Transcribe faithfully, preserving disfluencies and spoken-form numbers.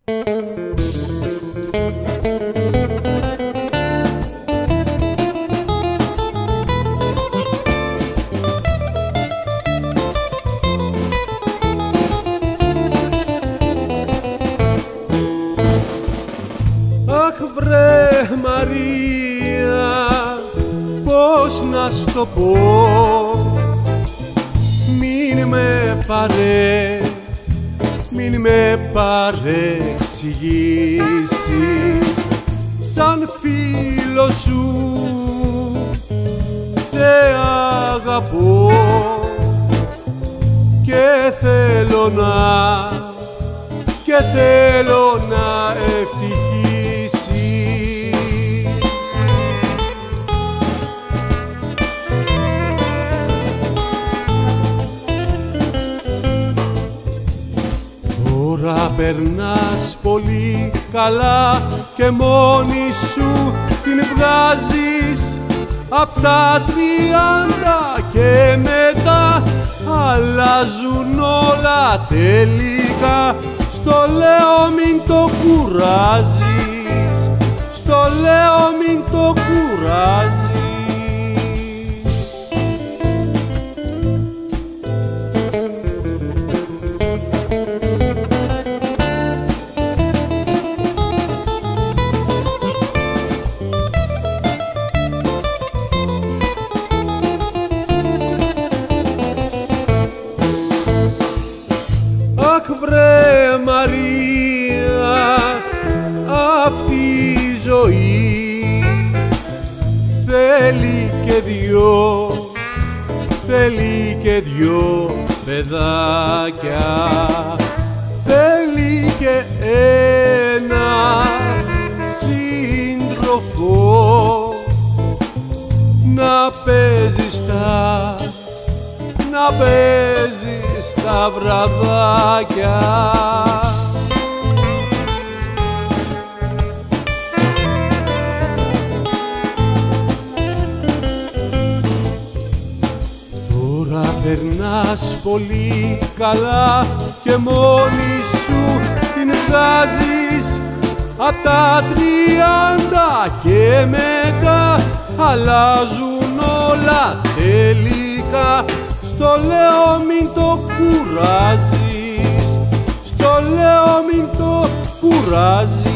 Αχ βρε Μαρία, πώς να σ' το πω, μην με παρέ, μην με παρεξηγήσεις, σαν φίλο σου σε αγαπώ και θέλω να, και θέλω να ευτυχήσεις. Τώρα περνάς πολύ καλά και μόνη σου την βγάζεις απ' τα τριάντα και μετά αλλάζουν όλα τελικά. Στο λέω μην το κουράζεις, στο λέω μην το κουράζεις. Αχ βρε Μαρία, αυτή η ζωή θέλει και δυο, θέλει και δυο παιδάκια, θέλει και ένα σύντροφο να παίζει στα, να παίζει στα βραδάκια. Τώρα περνάς πολύ καλά και μόνη σου την βγάζεις απ' τα τριάντα και μετά αλλάζουν όλα τελικά. Στο λέω μην το κουράζεις, στο λέω μην το κουράζεις.